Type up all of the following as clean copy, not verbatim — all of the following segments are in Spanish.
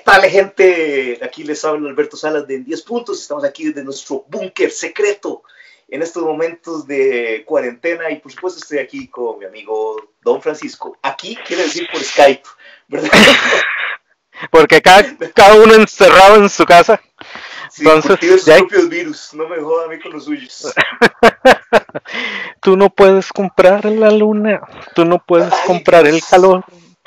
tal, gente? Aquí les habla Alberto Salas de En 10 Puntos. Estamos aquí desde nuestro búnker secreto en estos momentos de cuarentena y por supuesto estoy aquí con mi amigo Don Francisco. Aquí quiere decir por Skype, ¿verdad? Porque cada uno encerrado en su casa. Sí, entonces, sus propios virus, no me joda a mí con los suyos. Tú no puedes comprar la luna, tú no puedes comprar el calor.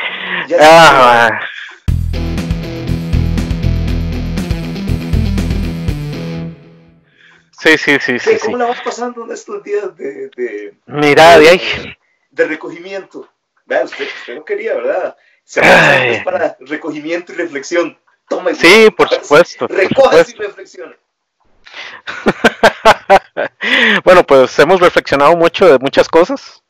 Sí. ¿Cómo la vas pasando en estos días Mira, de recogimiento? Vea, usted no quería, ¿verdad? Es para recogimiento y reflexión. Tome, sí, por supuesto. Recójase y reflexione. Bueno, pues hemos reflexionado mucho de muchas cosas.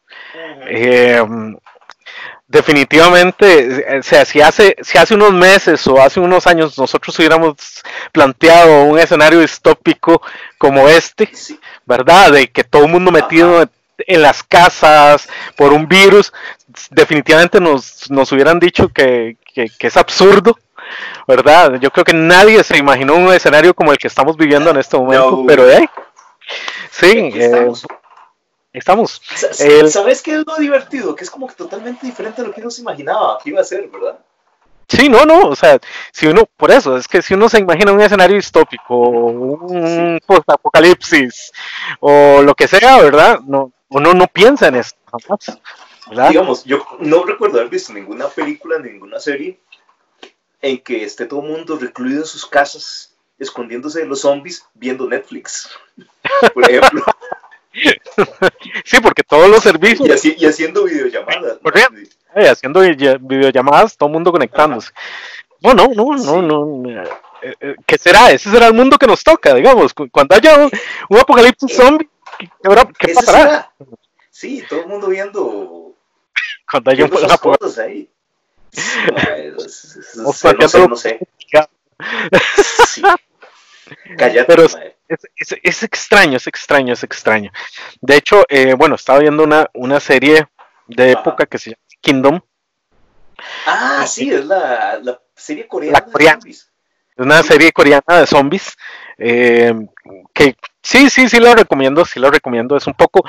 Definitivamente, o sea, si hace unos meses o hace unos años nosotros hubiéramos planteado un escenario distópico como este, sí, ¿verdad? De que todo el mundo metido en las casas por un virus, definitivamente nos hubieran dicho que es absurdo, ¿verdad? Yo creo que nadie se imaginó un escenario como el que estamos viviendo en este momento, no. Pero sí, estamos. ¿Sabes qué es lo divertido? Que es como que totalmente diferente a lo que uno se imaginaba que iba a ser, ¿verdad? Sí, no, o sea, si uno, por eso, es que si uno se imagina un escenario distópico, un post-apocalipsis, o lo que sea, ¿verdad? No, uno no piensa en esto, jamás, ¿verdad? Digamos, yo no recuerdo haber visto ninguna película, ninguna serie, en que esté todo el mundo recluido en sus casas, escondiéndose de los zombies, viendo Netflix, por ejemplo. Sí, porque todos los servicios... Y haciendo videollamadas. Haciendo videollamadas, todo el mundo conectándose. No. ¿Qué será? Ese será el mundo que nos toca, digamos. Cuando haya un apocalipsis zombie, ¿qué pasará? Sí, todo el mundo viendo... Cuando haya un apocalipsis ahí. No sé. Sí. Cállate, pero es extraño. De hecho, bueno, estaba viendo una serie de época que se llama Kingdom. Sí, es la serie coreana. Es una serie coreana de zombies. Que sí lo recomiendo. Es un poco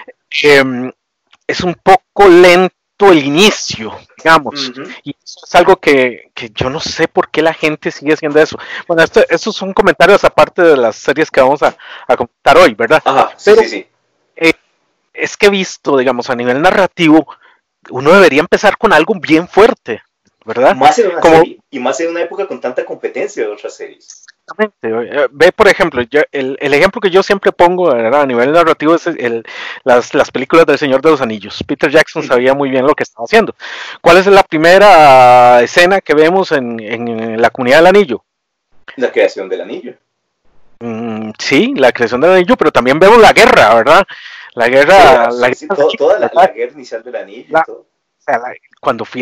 lento el inicio, digamos, y eso es algo que yo no sé por qué la gente sigue haciendo eso. Bueno, estos son comentarios aparte de las series que vamos a comentar hoy, ¿verdad? Pero es que he visto, digamos, a nivel narrativo, uno debería empezar con algo bien fuerte, ¿verdad? Más en una serie, y más en una época con tanta competencia de otras series. Exactamente. Ve, por ejemplo, el ejemplo que yo siempre pongo, ¿verdad? A nivel narrativo es las películas del Señor de los Anillos. Peter Jackson sabía muy bien lo que estaba haciendo. ¿Cuál es la primera escena que vemos en la Comunidad del Anillo? La creación del anillo. Sí, la creación del anillo, pero también vemos la guerra, ¿verdad? La guerra... Toda la guerra inicial del anillo. Todo. O sea, cuando fui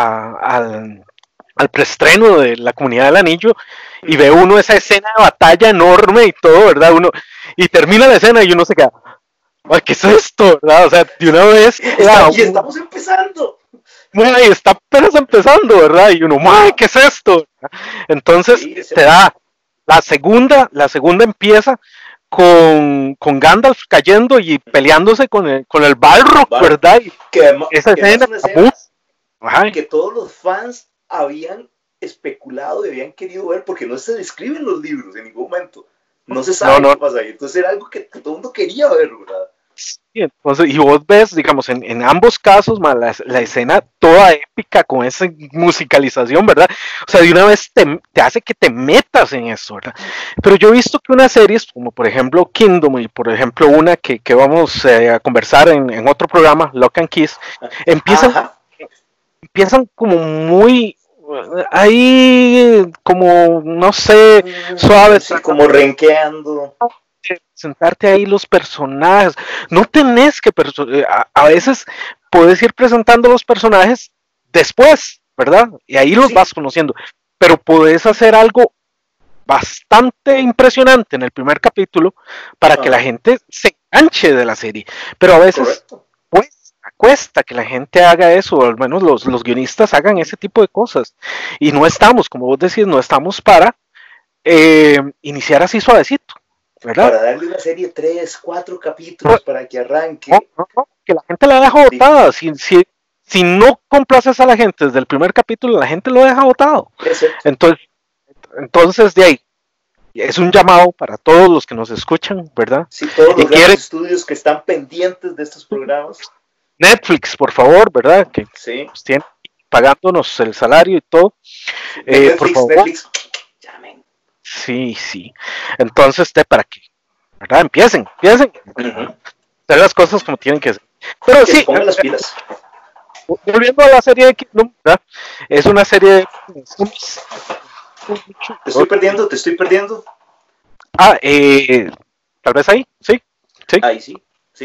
al preestreno de la Comunidad del Anillo y ve uno esa escena de batalla enorme y todo, ¿verdad? Y termina la escena y uno se queda, ay, ¿qué es esto? ¿Verdad? O sea, de una vez... Y estamos empezando. Y está apenas empezando, ¿verdad? Y uno, ay, ¿qué es esto? Entonces te da la segunda empieza con Gandalf cayendo y peleándose con el Balrog, ¿verdad? Esa escena que todos los fans habían especulado y habían querido ver porque no se describen los libros en ningún momento. No se sabe qué pasa ahí. Entonces era algo que todo el mundo quería ver, ¿verdad? Sí, entonces, y vos ves, digamos, en ambos casos, la escena toda épica con esa musicalización, ¿verdad? O sea, de una vez te hace que te metas en eso, ¿verdad? Pero yo he visto que unas series, como por ejemplo Kingdom, y por ejemplo una que vamos a conversar en otro programa, Lock and Kiss, empiezan como muy... ahí como no sé, suaves, sí, como renqueando, presentarte ahí los personajes, no tenés que a veces puedes ir presentando los personajes después, ¿verdad? Y ahí los vas conociendo, pero puedes hacer algo bastante impresionante en el primer capítulo para que la gente se enganche de la serie, pero a veces pues cuesta que la gente haga eso, o al menos los guionistas hagan ese tipo de cosas. Y no estamos, como vos decís, no estamos para iniciar así suavecito, ¿verdad? Para darle una serie 3, 4 capítulos para que arranque. No, que la gente la deja botada. Si no complaces a la gente desde el primer capítulo, la gente lo deja botado. Entonces, de ahí, es un llamado para todos los que nos escuchan, ¿verdad? Sí, todos los grandes estudios que están pendientes de estos programas. Netflix, por favor, ¿verdad? Que sí. Pues, tienen pagándonos el salario y todo. Netflix, por favor. Netflix, llamen. Sí. Entonces, para que, ¿verdad? Empiecen. Hacer las cosas como tienen que ser. Pero que sí. Se pongan las pilas. Volviendo a la serie de Kingdom, ¿verdad? Es una serie de... Te estoy perdiendo. Tal vez ahí, sí. Ahí sí.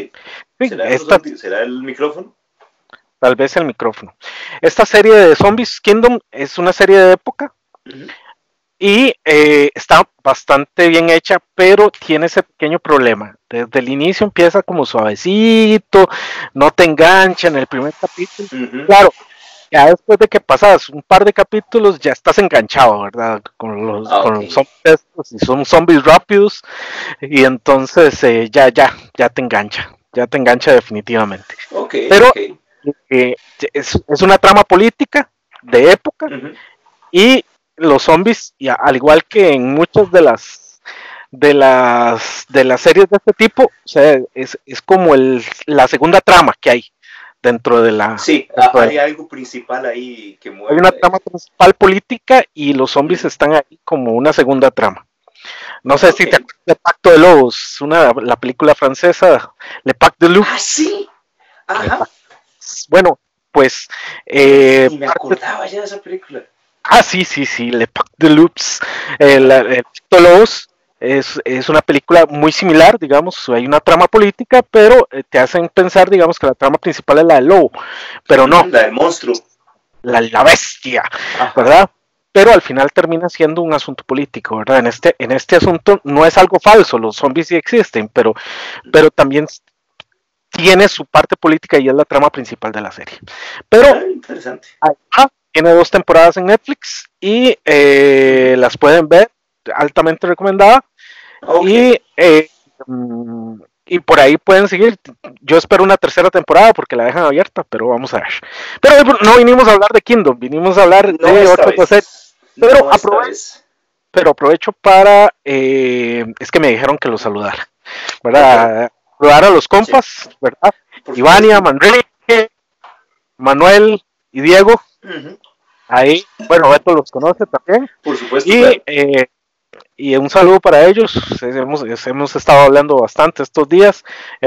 ¿Será el micrófono? Tal vez el micrófono. Esta serie de Zombies Kingdom es una serie de época y está bastante bien hecha, pero tiene ese pequeño problema. Desde el inicio empieza como suavecito, no te engancha en el primer capítulo. Claro, ya después de que pasas un par de capítulos ya estás enganchado, ¿verdad? Con los zombies estos, y son zombies rápidos, y entonces ya te engancha definitivamente. Pero es una trama política de época, y los zombies, al igual que en muchas de las series de este tipo, o sea, es como la segunda trama que hay dentro de la... Sí, hay algo principal ahí que mueve. Hay una trama principal política y los zombies están ahí como una segunda trama. No sé si te acuerdas de Pacto de Lobos, la película francesa, Le Pacte de Loup. Ah, sí. Ajá. Bueno, pues... y me acordaba ya de esa película. Sí, Le Pacte de Loups. El Pacto de Lobos es una película muy similar, digamos, hay una trama política, pero te hacen pensar, digamos, que la trama principal es la del lobo, pero no. La del monstruo. La bestia, ¿verdad? Pero al final termina siendo un asunto político, ¿verdad? En este asunto no es algo falso, los zombies sí existen, pero también tiene su parte política y es la trama principal de la serie. Pero interesante. Tiene 2 temporadas en Netflix y las pueden ver, altamente recomendada. Y por ahí pueden seguir. Yo espero una tercera temporada porque la dejan abierta, pero vamos a ver. Pero no vinimos a hablar de Kingdom, vinimos a hablar de otras cosas. Pero aprovecho para... es que me dijeron que los saludara, ¿verdad? Saludar a los compas, ¿verdad? Ivania, Manrique, Manuel y Diego. Ahí, bueno, Beto los conoce también. Por supuesto. Y un saludo para ellos. Hemos estado hablando bastante estos días.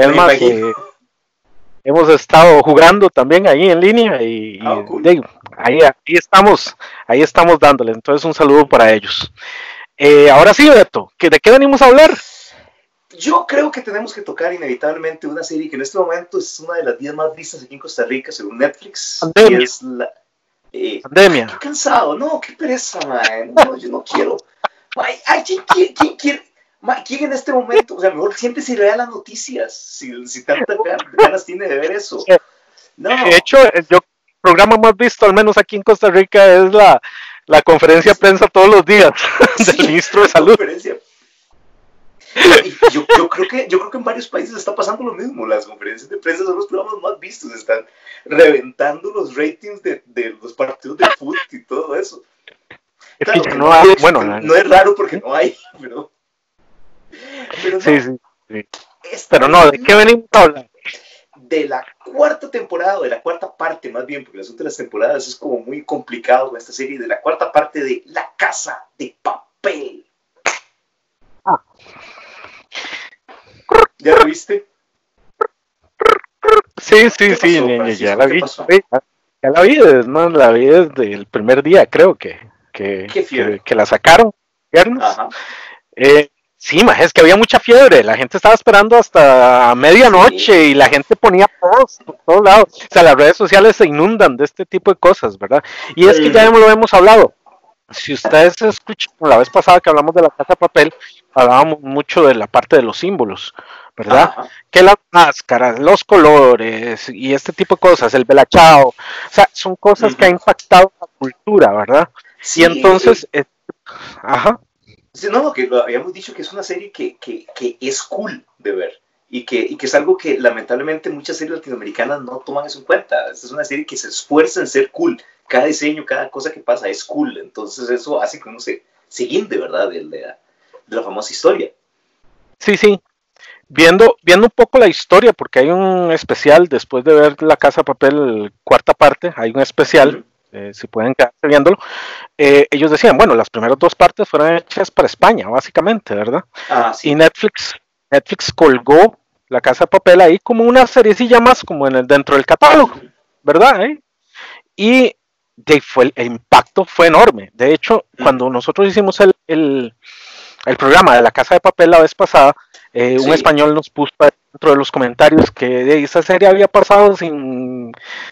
Hemos estado jugando también ahí en línea y cool. ahí estamos dándole. Entonces un saludo para ellos. Ahora sí, Beto, ¿de qué venimos a hablar? Yo creo que tenemos que tocar inevitablemente una serie que en este momento es una de las 10 más vistas aquí en Costa Rica según Netflix. Pandemia. Y es la Pandemia. Qué cansado, no, qué pereza, man. No, yo no quiero. ¿Quién quiere? ¿Quién en este momento? O sea, mejor siéntese y lea las noticias. Si tantas ganas tiene de ver eso. No. De hecho, el programa más visto, al menos aquí en Costa Rica, es la conferencia de prensa todos los días del ministro de Salud. Yo creo que en varios países está pasando lo mismo. Las conferencias de prensa son los programas más vistos. Están reventando los ratings de los partidos de fútbol y todo eso. Claro, no es raro porque no hay, pero no. Sí. Pero no, ¿de qué venimos a hablar? De la cuarta temporada, de la cuarta parte más bien, porque el asunto de las temporadas es como muy complicado con esta serie, de la cuarta parte de La Casa de Papel. ¿Ya lo viste? Sí, ya la vi. Ya la vi, no, la vi desde el primer día, creo que la sacaron. Sí, es que había mucha fiebre, la gente estaba esperando hasta medianoche y la gente ponía posts por todos lados. O sea, las redes sociales se inundan de este tipo de cosas, ¿verdad? Y es que ya lo hemos hablado. Si ustedes escuchan, la vez pasada que hablamos de la Casa de Papel, hablábamos mucho de la parte de los símbolos, ¿verdad? Ajá. Que las máscaras, los colores y este tipo de cosas, el belachao, o sea, son cosas que han impactado la cultura, ¿verdad? Sí, Y entonces, ajá. Sí, no, que lo habíamos dicho que es una serie que es cool de ver y que es algo que lamentablemente muchas series latinoamericanas no toman eso en cuenta. Esta es una serie que se esfuerza en ser cool. Cada diseño, cada cosa que pasa es cool. Entonces eso hace que uno se guinde, ¿verdad? De la famosa historia. Sí, sí. Viendo un poco la historia, porque hay un especial después de ver La Casa de Papel, cuarta parte, hay un especial, si pueden quedarse viéndolo. Ellos decían, bueno, las primeras dos partes fueron hechas para España, básicamente, ¿verdad? Sí. Y Netflix colgó La Casa de Papel ahí como una seriecilla más, como dentro del catálogo, ¿verdad? Y el impacto fue enorme. De hecho, cuando nosotros hicimos el programa de La Casa de Papel la vez pasada, un español nos puso dentro de los comentarios que esa serie había pasado sin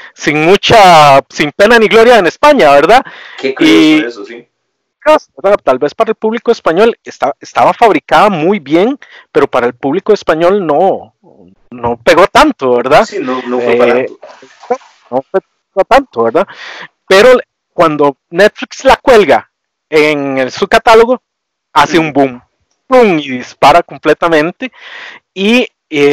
pena ni gloria en España, ¿verdad? Qué curioso eso, sí. Tal vez para el público español estaba fabricada muy bien, pero para el público español no pegó tanto, ¿verdad? Sí, no fue para tanto. No fue tanto, ¿verdad? Pero cuando Netflix la cuelga en su catálogo, hace un boom y dispara completamente y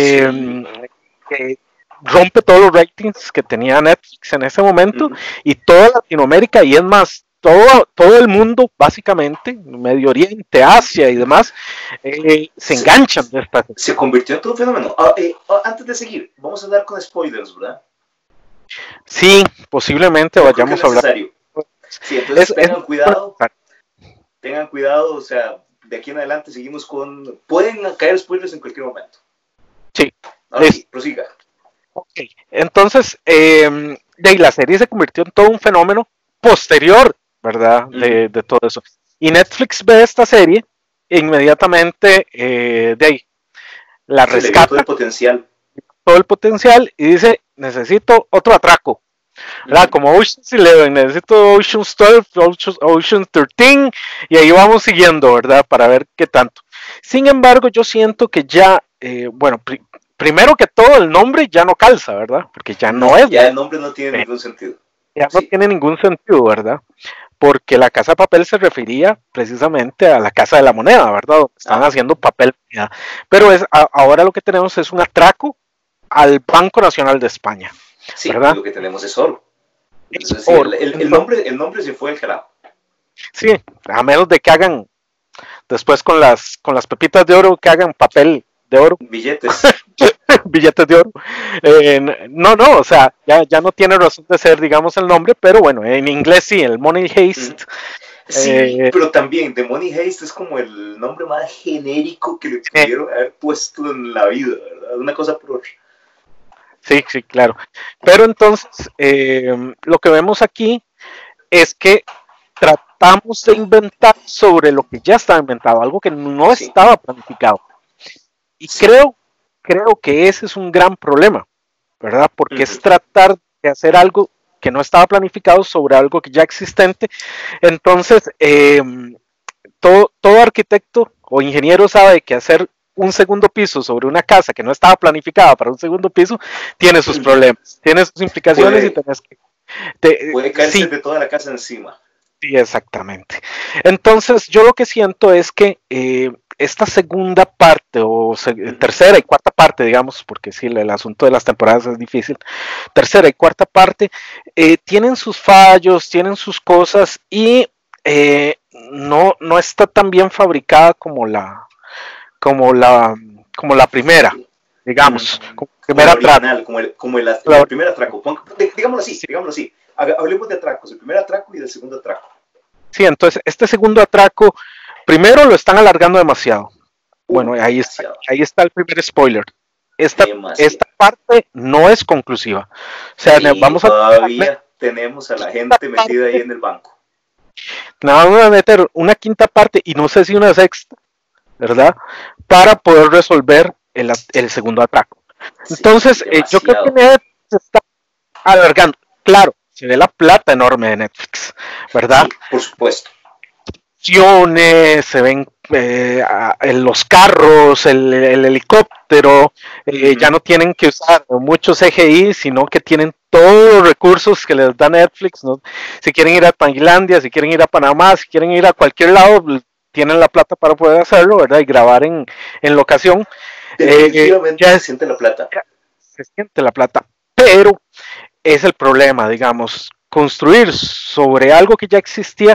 rompe todos los ratings que tenía Netflix en ese momento y toda Latinoamérica, y es más, todo el mundo, básicamente, Medio Oriente, Asia y demás, se enganchan de esta. Se convirtió en todo un fenómeno. Antes de seguir, vamos a hablar con spoilers, ¿verdad? Sí, posiblemente vayamos a hablar. Sí, entonces tengan cuidado. Tengan cuidado, o sea, de aquí en adelante seguimos con... Pueden caer spoilers en cualquier momento. Sí. Prosiga. Ok, entonces, la serie se convirtió en todo un fenómeno posterior, ¿verdad? De todo eso. Y Netflix ve esta serie e inmediatamente la rescata. Todo el potencial. Todo el potencial y dice, necesito otro atraco. ¿Verdad? Como Ocean's 11, necesito Ocean's 12, Ocean's 13, y ahí vamos siguiendo, ¿verdad? Para ver qué tanto. Sin embargo, yo siento que ya, primero que todo, el nombre ya no calza, ¿verdad? Porque ya no es. Ya el nombre no tiene ningún sentido. Ya no tiene ningún sentido, ¿verdad? Porque la Casa de Papel se refería precisamente a la Casa de la Moneda, ¿verdad? Donde están haciendo papel. Pero ahora lo que tenemos es un atraco al Banco Nacional de España. Sí, ¿verdad? Lo que tenemos es oro. Entonces, sí, el nombre se fue al carajo. Sí, a menos de que hagan después con las pepitas de oro, que hagan papel de oro. Billetes. Billetes de oro. No, o sea, ya no tiene razón de ser, digamos, el nombre, pero bueno, en inglés sí, el Money Heist. Sí, pero también The Money Heist es como el nombre más genérico que le pudieron haber puesto en la vida, ¿verdad? Una cosa por otra. Sí, claro. Pero entonces, lo que vemos aquí es que tratamos de inventar sobre lo que ya estaba inventado, algo que no estaba planificado. Y creo que ese es un gran problema, ¿verdad? Porque es tratar de hacer algo que no estaba planificado sobre algo que ya existente. Entonces, todo arquitecto o ingeniero sabe que hacer un segundo piso sobre una casa que no estaba planificada para un segundo piso tiene sus problemas, tiene sus implicaciones y tenés que... puede caerse de toda la casa encima. Sí, exactamente. Entonces, yo lo que siento es que esta segunda parte, o tercera y cuarta parte, digamos, porque sí, el asunto de las temporadas es difícil, tercera y cuarta parte, tienen sus fallos, tienen sus cosas y no está tan bien fabricada como la primera, digamos, como primera original, como el primer atraco. Digámoslo así. Hablemos de atracos, el primer atraco y el segundo atraco. Sí, entonces este segundo atraco, primero lo están alargando demasiado. Bueno, ahí está el primer spoiler. Esta parte no es conclusiva. O sea, todavía tenemos a la gente metida ahí en el banco. Vamos a meter una quinta parte y no sé si una sexta, ¿verdad? Para poder resolver el segundo atraco. Entonces, yo creo que Netflix se está alargando. Claro, se ve la plata enorme de Netflix, ¿verdad? Sí, por supuesto. explosiones, se ven los carros, el helicóptero, ya no tienen que usar mucho CGI, sino que tienen todos los recursos que les da Netflix, ¿no? Si quieren ir a Tailandia, si quieren ir a Panamá, si quieren ir a cualquier lado, tienen la plata para poder hacerlo, ¿verdad? Y grabar en locación. Definitivamente se siente la plata. Se siente la plata, pero es el problema, digamos, construir sobre algo que ya existía.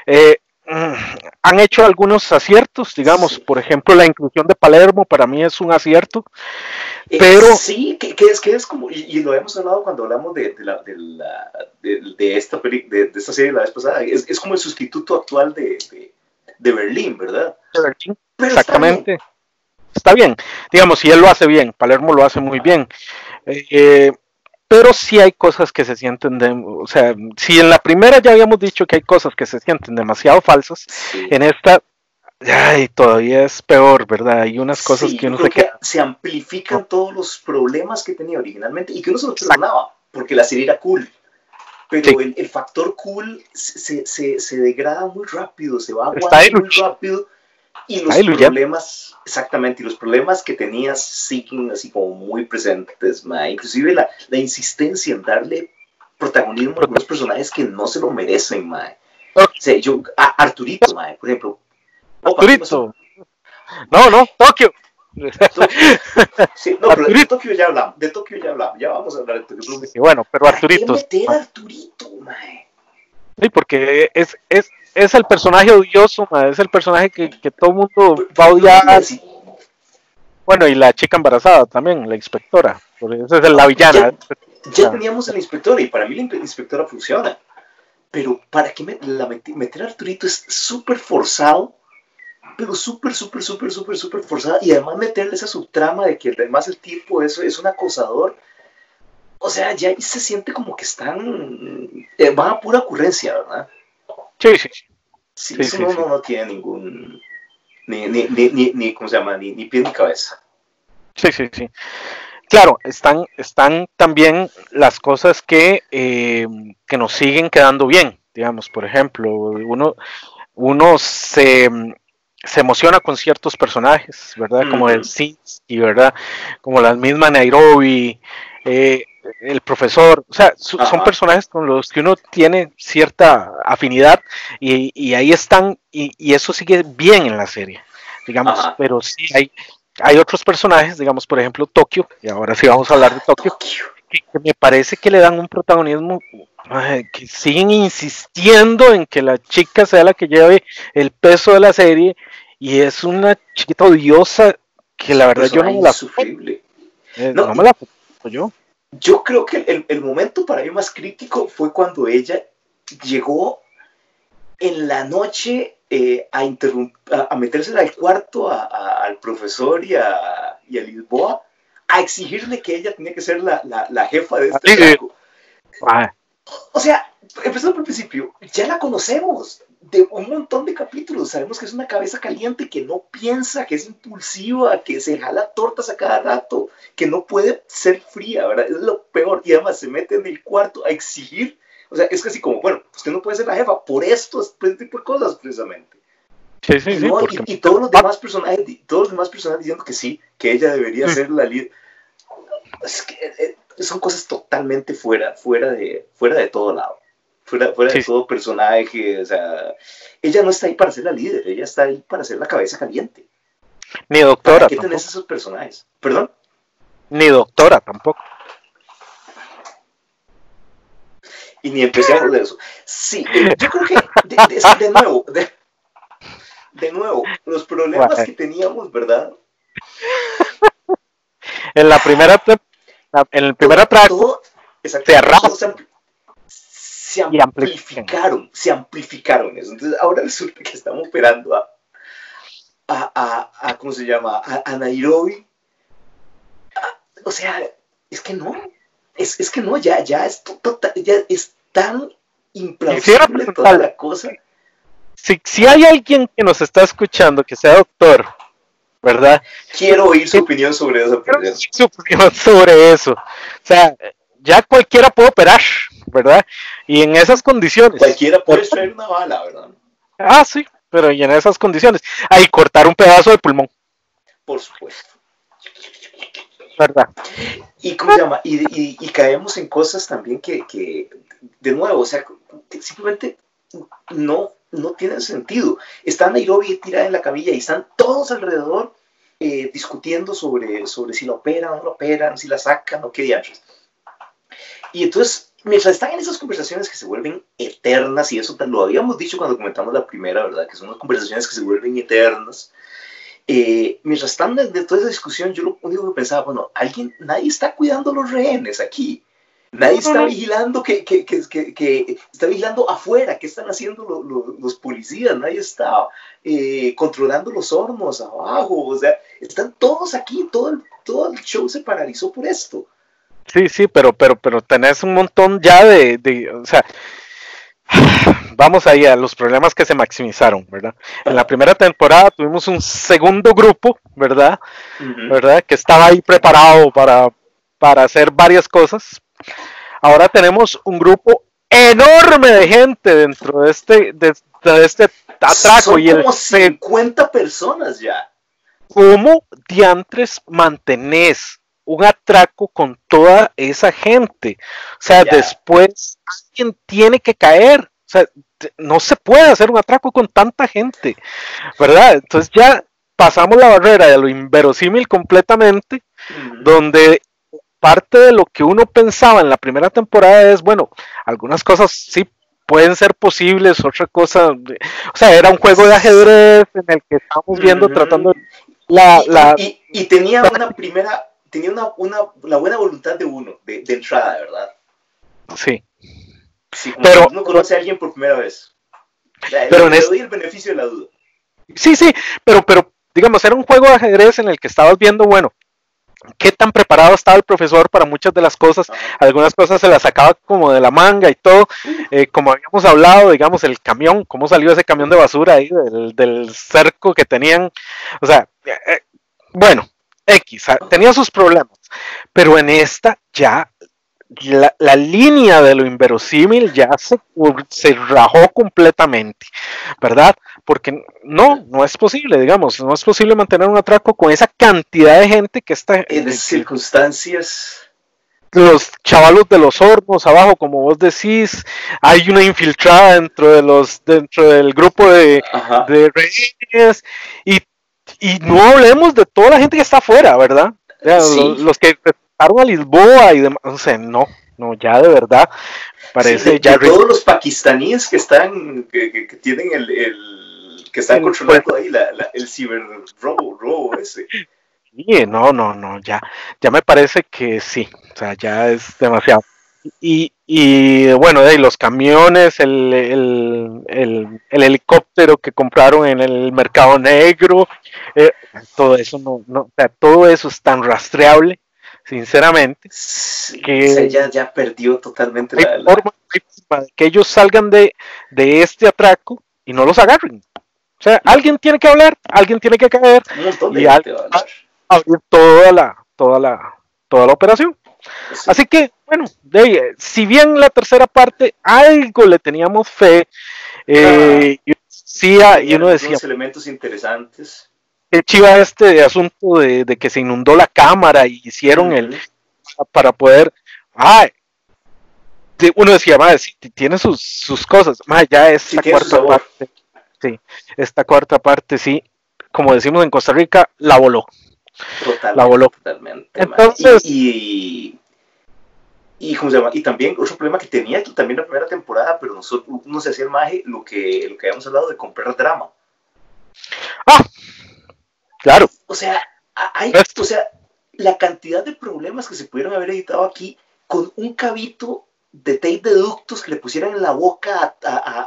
Han hecho algunos aciertos, digamos, sí. Por ejemplo, la inclusión de Palermo para mí es un acierto, pero... Sí, que es como, y lo hemos hablado cuando hablamos de esta serie la vez pasada, es como el sustituto actual de Berlín, ¿verdad? De Berlín, pero exactamente. Está bien, digamos, si él lo hace bien, Palermo lo hace muy bien, pero sí hay cosas que se sienten, o sea, si en la primera ya habíamos dicho que hay cosas que se sienten demasiado falsas, sí. En esta, ay, todavía es peor, ¿verdad? Hay unas cosas sí, que uno se queda. Se amplifican todos los problemas que tenía originalmente y que uno se los perdonaba, porque la serie era cool. Pero sí. el factor cool se degrada muy rápido, se va aguando muy rápido. Y los problemas, exactamente, y los problemas que tenías siguen así como muy presentes, ma. Inclusive la insistencia en darle protagonismo a algunos personajes que no se lo merecen, ma. Okay. O sea, Arturito, ma, por ejemplo. Arturito. No, Tokio. Sí, no, pero de Tokio ya hablamos, ya vamos a hablar de Tokio. Sí, bueno, pero Arturito. ¿Para qué meter a Arturito, ma? Sí, porque es el personaje odioso, ma, es el personaje que todo el mundo va a odiar. Bueno, y la chica embarazada también, la inspectora. Esa es la villana. Ya teníamos a la inspectora y para mí la inspectora funciona. Pero ¿para qué meter a Arturito? Es súper forzado, pero súper forzado. Y además meterle esa subtrama de que además el tipo es un acosador. O sea, ya ahí se siente como que están... van a pura ocurrencia, ¿verdad? Sí, eso no tiene ningún... Ni ¿cómo se llama? Ni pie ni cabeza. Sí. Claro, están también las cosas que nos siguen quedando bien. Digamos, por ejemplo, uno se emociona con ciertos personajes, ¿verdad? Como el Sinsky, ¿verdad? Como la misma Nairobi, el profesor, o sea, son personajes con los que uno tiene cierta afinidad y ahí están, y eso sigue bien en la serie, digamos, pero sí hay otros personajes, digamos, por ejemplo, Tokio, y ahora sí vamos a hablar de Tokio, que me parece que le dan un protagonismo, que siguen insistiendo en que la chica sea la que lleve el peso de la serie, y es una chiquita odiosa que la verdad yo no me la no me la yo. Yo creo que el momento para mí más crítico fue cuando ella llegó en la noche a meterse al cuarto al profesor y a Lisboa a exigirle que ella tenía que ser la jefa de este trabajo. O sea, empezando por el principio, ya la conocemos de un montón de capítulos. Sabemos que es una cabeza caliente, que no piensa, que es impulsiva, que se jala tortas a cada rato, que no puede ser fría, ¿verdad? Es lo peor. Y además se mete en el cuarto a exigir. O sea, es casi como, bueno, usted no puede ser la jefa por este tipo de cosas, precisamente. Sí, y todos los demás personajes diciendo que sí, que ella debería ser la líder. Es que son cosas totalmente fuera de todo lado. Fuera de todo personaje, o sea, ella no está ahí para ser la líder, ella está ahí para ser la cabeza caliente. Ni doctora. ¿Para qué tenés esos personajes? ¿Perdón? Ni doctora tampoco. Y ni empecemos de eso. Sí, yo creo que, de nuevo, los problemas que teníamos, ¿verdad? En la primera se amplificaron eso. Entonces ahora resulta que estamos operando a ¿cómo se llama? A Nairobi. O sea, es que no. Es que no, ya es tan implausible toda la cosa. Si hay alguien que nos está escuchando que sea doctor, ¿verdad? Quiero oír su opinión sobre eso. O sea, ya cualquiera puede operar, ¿verdad? Y en esas condiciones. Cualquiera puede extraer una bala, ¿verdad? Sí, pero y en esas condiciones. Ahí cortar un pedazo de pulmón. Por supuesto. ¿Verdad? ¿Y cómo se llama? Y caemos en cosas también que, de nuevo, o sea, que simplemente no tienen sentido. Está Nairobi tirada en la camilla y están todos alrededor discutiendo sobre si la operan o no la operan, si la sacan o qué diantres. Y entonces, mientras están en esas conversaciones que se vuelven eternas, y eso lo habíamos dicho cuando comentamos la primera, ¿verdad? Que son unas conversaciones que se vuelven eternas. Mientras están de toda esa discusión, yo lo único que pensaba, bueno, nadie está cuidando los rehenes aquí. Nadie está vigilando está vigilando afuera, qué están haciendo los policías, nadie está controlando los hornos abajo, o sea, están todos aquí, todo el show se paralizó por esto. Sí, pero tenés un montón ya o sea, vamos ahí a los problemas que se maximizaron, ¿verdad? En la primera temporada tuvimos un segundo grupo, ¿verdad? ¿Verdad? Que estaba ahí preparado para hacer varias cosas. Ahora tenemos un grupo enorme de gente dentro de este atraco. Son como 50 personas ya. ¿Cómo diantres mantenés un atraco con toda esa gente? O sea, después alguien tiene que caer. O sea, no se puede hacer un atraco con tanta gente, ¿verdad? Entonces ya pasamos la barrera de lo inverosímil completamente, donde parte de lo que uno pensaba en la primera temporada es, bueno, algunas cosas sí pueden ser posibles, otra cosa, o sea, era un juego de ajedrez en el que estamos viendo, tratando de... Y tenía la buena voluntad de uno, de entrada, ¿verdad? Sí. Sí, como pero uno conoce a alguien por primera vez. O sea, le doy el beneficio de la duda. Sí, pero digamos, era un juego de ajedrez en el que estabas viendo, bueno, qué tan preparado estaba el profesor para muchas de las cosas. Algunas cosas se las sacaba como de la manga y todo, como habíamos hablado, digamos, el camión, cómo salió ese camión de basura ahí del cerco que tenían, o sea, bueno, tenía sus problemas, pero en esta ya la línea de lo inverosímil ya se rajó completamente, ¿verdad? Porque no es posible, digamos, no es posible mantener un atraco con esa cantidad de gente que está en circunstancias. Los chavalos de los hornos abajo, como vos decís, hay una infiltrada dentro del grupo de rehenes, y no hablemos de toda la gente que está afuera, ¿verdad? Sí. Los que a Lisboa y demás, o sea, no, ya de verdad parece sí, ya todos los pakistaníes que están que tienen que están controlando ahí el ciberrobo ese. Sí, no, ya me parece que sí, o sea, ya es demasiado. Y bueno, los camiones, el helicóptero que compraron en el mercado negro, todo eso o sea, todo eso es tan rastreable, sinceramente, sí, que o sea, ya perdió totalmente hay forma de que ellos salgan de este atraco y no los agarren. O sea, alguien tiene que hablar, alguien tiene que caer y alguien va a abrir toda la operación. Sí. Así que, bueno, si bien la tercera parte algo le teníamos fe, y uno decía elementos interesantes. Qué chiva este asunto de que se inundó la cámara y hicieron para poder, uno decía, madre, sí, tiene sus cosas, madre, ya esta cuarta parte, sí, esta cuarta parte, sí, como decimos en Costa Rica, la voló. Totalmente, la voló. Totalmente. Entonces, y ¿cómo se llama? Y también otro problema que tenía aquí también la primera temporada, pero nosotros no se hacía el maje lo que habíamos hablado de comprar drama. Claro. O sea, la cantidad de problemas que se pudieron haber evitado aquí con un cabito de tape de ductos que le pusieran en la boca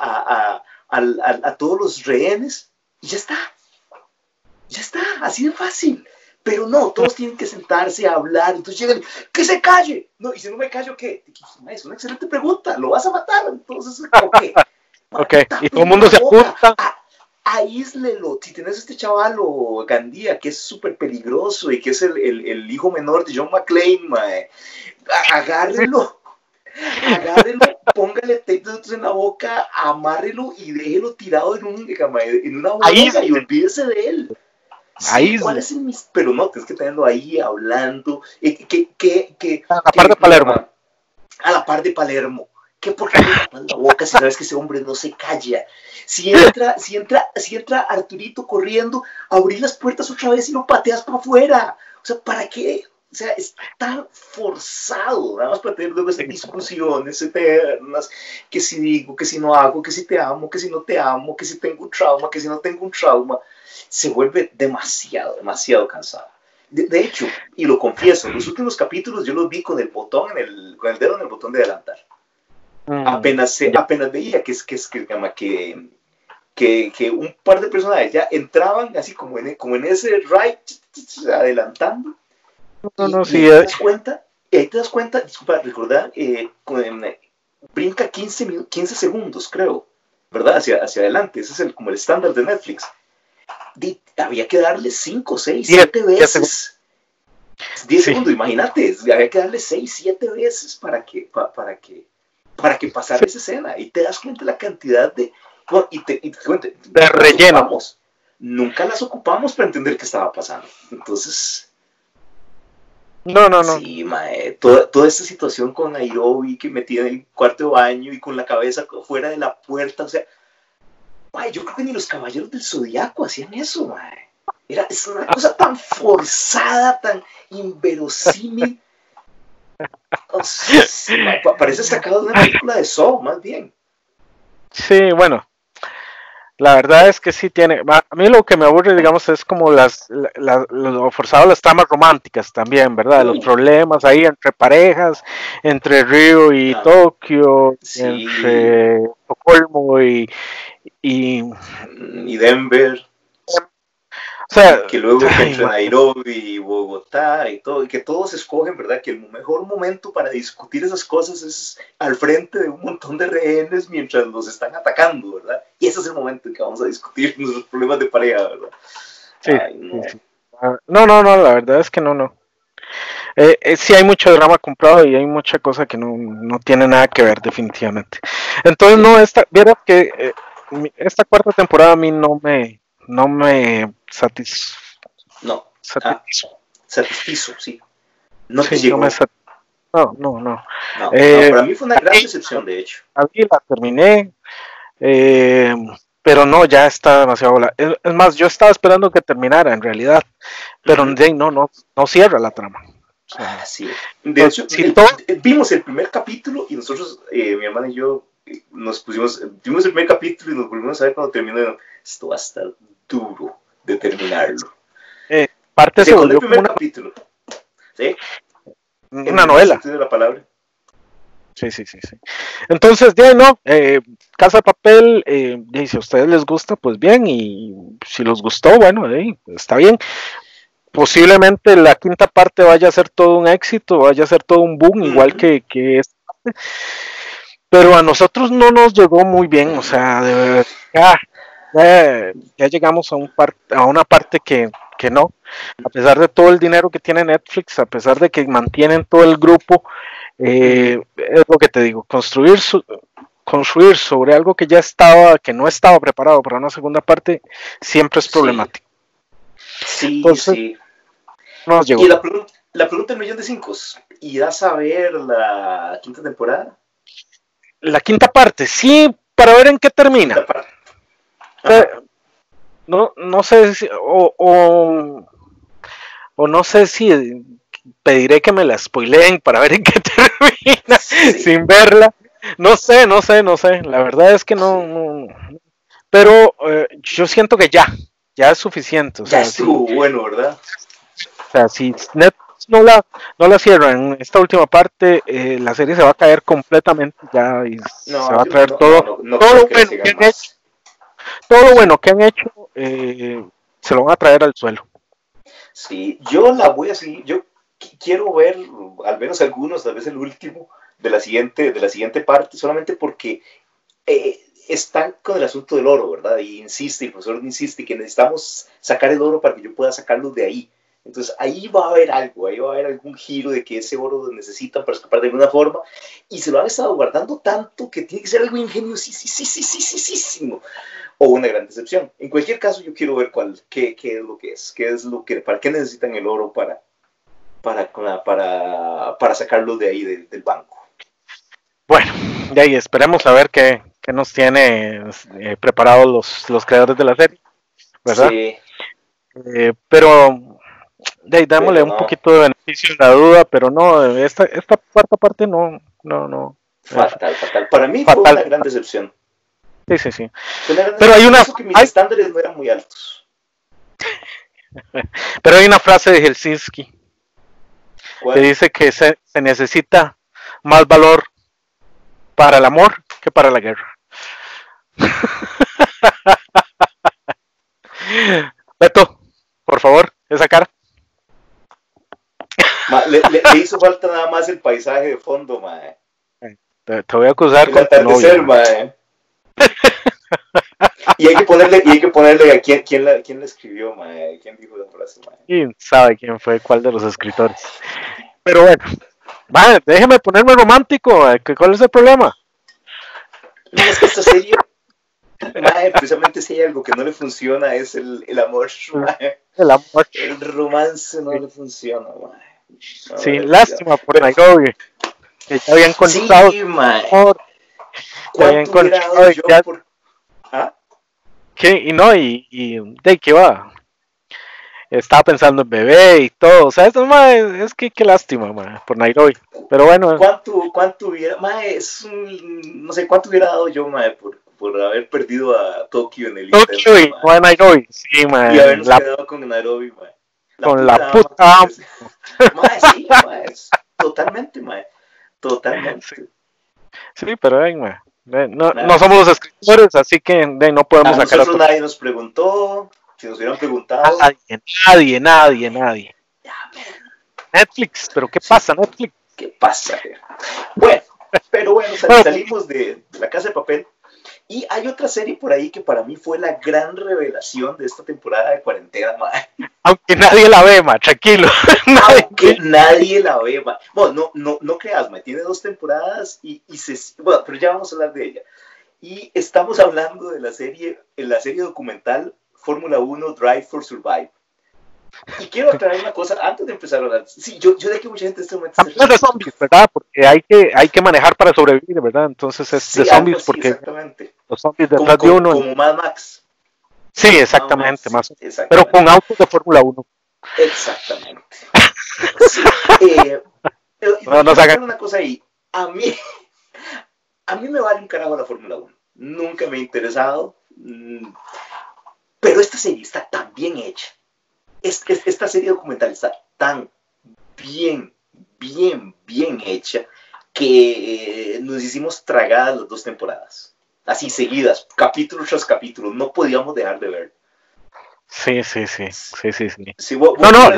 a todos los rehenes y ya está, así de fácil. Pero no, todos tienen que sentarse a hablar, entonces llegan, ¡que se calle! No, y si no me callo, ¿qué? Es una excelente pregunta, ¿lo vas a matar? Entonces, ¿qué? Ok, y todo el mundo se apunta. Aíslelo. Si tenés este chaval o Gandía, que es súper peligroso y que es el hijo menor de John McClane, agárrelo, póngale tape de otros en la boca, amárrelo y déjelo tirado en una Ahí, bodega y olvídese de él. Sí, ahí, ¿cuál es el mis? Pero no, tienes que tenerlo ahí hablando. a la par de ¿Cómo se Palermo. llama? A la par de Palermo. ¿Por qué le tapas la boca si sabes que ese hombre no se calla? Si entra Arturito corriendo, abrir las puertas otra vez y lo pateas para afuera. O sea, ¿para qué? O sea, es tan forzado, nada más para tener luego esas discusiones eternas, que si digo, que si no hago, que si te amo, que si no te amo, que si tengo un trauma, que si no tengo un trauma, se vuelve demasiado, demasiado cansado. De hecho, y lo confieso, los últimos capítulos yo los vi con el botón, con el dedo en el botón de adelantar. Apenas veía que un par de personajes ya entraban así como en ese ride, adelantando. Sí, y ahí te das cuenta, disculpa, recordar, brinca 15 segundos, creo, ¿verdad? Hacia adelante, ese es como el estándar de Netflix. Había que darle 5, 6, 7 veces. 10 segundos, imagínate, había que darle 6, 7 veces para que pasara esa escena. Y te das cuenta de la cantidad de... Bueno, y te cuento, de relleno. Nunca las ocupamos para entender qué estaba pasando. Entonces... No. Sí, mae, toda esta situación con Nairobi que metida en el cuarto de baño y con la cabeza fuera de la puerta, o sea, mae, yo creo que ni los caballeros del Zodiaco hacían eso, mae. Es una cosa tan forzada, tan inverosímil. O sea, mae, parece sacado de una película de Saw, más bien. Sí, bueno. La verdad es que sí tiene. A mí lo que me aburre, digamos, es como lo forzado las tramas románticas también, ¿verdad? Los problemas ahí entre parejas, entre Río y Tokio, sí. entre Estocolmo y Denver. O sea, que luego que entre Nairobi y Bogotá y todo, y que todos escogen, ¿verdad? Que el mejor momento para discutir esas cosas es al frente de un montón de rehenes mientras los están atacando, ¿verdad? Y ese es el momento en que vamos a discutir nuestros problemas de pareja, ¿verdad? Sí. Ay, no. Sí. No, la verdad es que no. Sí hay mucho drama comprado y hay mucha cosa que no tiene nada que ver definitivamente. Entonces, vieras que esta cuarta temporada a mí no me satisfizo. Satisfizo, sí. No te llegó. No. Para mí fue una gran decepción, de hecho. A mí la terminé, pero no, ya está demasiado bola. Es más, yo estaba esperando que terminara en realidad, pero no cierra la trama. O sea, sí. De hecho, vimos el primer capítulo y nosotros, mi hermana y yo, vimos el primer capítulo y nos volvimos a ver cuando terminó. Esto va a estar duro de terminarlo. Parte se volvió el primer capítulo. ¿Sí? Una novela. En el de la palabra. Sí. Entonces, Casa de Papel, si a ustedes les gusta, pues bien, y si les gustó, bueno, está bien. Posiblemente la quinta parte vaya a ser todo un éxito, vaya a ser todo un boom, igual que esta parte. Pero a nosotros no nos llegó muy bien, o sea, de verdad, ya llegamos a una parte que no, a pesar de todo el dinero que tiene Netflix, a pesar de que mantienen todo el grupo, es lo que te digo, construir sobre algo que no estaba preparado para una segunda parte, siempre es problemático. Sí. Entonces, nos llegó. Y la pregunta del $1.000.000, ¿irás a ver la quinta temporada? La quinta parte, sí, para ver en qué termina. No sé si, o no sé si pediré que me la spoileen para ver en qué termina sin verla. No sé, la verdad es que no. Pero yo siento que ya es suficiente. O sea, ya estuvo bueno, ¿verdad? O sea, si Netflix no la cierra en esta última parte, la serie se va a caer completamente ya y se va a traer todo lo bueno que han hecho, se lo van a traer al suelo. Sí, yo la voy a seguir, yo quiero ver al menos algunos, tal vez el último de la siguiente parte, solamente porque están con el asunto del oro, ¿verdad? Y el profesor insiste que necesitamos sacar el oro para que yo pueda sacarlo de ahí. Entonces ahí va a haber algo, ahí va a haber algún giro de que ese oro lo necesitan para escapar de alguna forma, y se lo han estado guardando tanto que tiene que ser algo ingeniosísimo, o una gran decepción. En cualquier caso, yo quiero ver qué es lo que para qué necesitan el oro para sacarlo de ahí del banco. Bueno, de ahí esperemos a ver qué nos tiene preparados los creadores de la serie, ¿verdad? Sí. Pero de ahí dámosle un poquito de beneficio de la duda, pero no, esta cuarta parte no. Fatal. Para mí fue una gran decepción. Sí. Pero hay una que mis estándares no eran muy altos. Pero hay una frase de Helsinki que dice que se necesita más valor para el amor que para la guerra. Beto, por favor, esa cara. Le hizo falta nada más el paisaje de fondo, mae. Te voy a acusar con tu novio, mae. Y hay que ponerle a quién la escribió, mae. ¿Quién dijo la frase, mae? ¿Quién sabe quién fue, cuál de los escritores? Pero bueno, mae, déjeme ponerme romántico, ¿cuál es el problema? No, es que esta serie, mae, precisamente si hay algo que no le funciona es el amor, mae. El amor. El romance no le funciona, mae. No, sí, lástima por Nairobi. Que ya habían encontrado. Sí, mae. ¿Cuánto hubiera dado yo por... ¿Ah? ¿Qué? Y no, y de qué va. Estaba pensando en bebé y todo. O sea, eso, mae, es que qué lástima, mae, por Nairobi. Pero bueno. ¿Cuánto hubiera, mae, no sé, cuánto hubiera dado yo, mae, por haber perdido a Tokio en el Tokio y no a Nairobi, sí, mae. Y habernos quedado con Nairobi, mae. Con la puta. Mae, sí, mae, totalmente, mae. Totalmente. Sí, pero ven, mae. No somos los escritores, así que no podemos sacar. Nosotros nadie nos preguntó. Si nos hubieran preguntado. Nadie. Netflix, pero ¿qué pasa, Netflix? ¿Qué pasa? Bueno, salimos de La Casa de Papel. Y hay otra serie por ahí que para mí fue la gran revelación de esta temporada de cuarentena, mae. Aunque nadie la ve, mae, tranquilo. Aunque nadie la ve, mae. Bueno, no creas, mae. Tiene 2 temporadas bueno, pero ya vamos a hablar de ella. Y estamos hablando de la serie documental Fórmula 1 Drive for Survive. Y quiero aclarar una cosa antes de empezar a hablar. Sí, yo sé que mucha gente en este momento... Hablando de zombies, ¿verdad? Porque hay que manejar para sobrevivir, ¿verdad? Entonces es de zombies porque exactamente. Los zombies detrás de uno... Como Mad Max. Sí, exactamente. Pero con autos de Fórmula 1. Exactamente. Sí, no se hagan una cosa ahí. A mí me vale un carajo la Fórmula 1. Nunca me ha interesado. Pero esta serie está tan bien hecha. Esta serie documental está tan bien hecha que nos hicimos tragadas las 2 temporadas. Así seguidas, capítulo tras capítulo. No podíamos dejar de ver. Sí. Sí, vos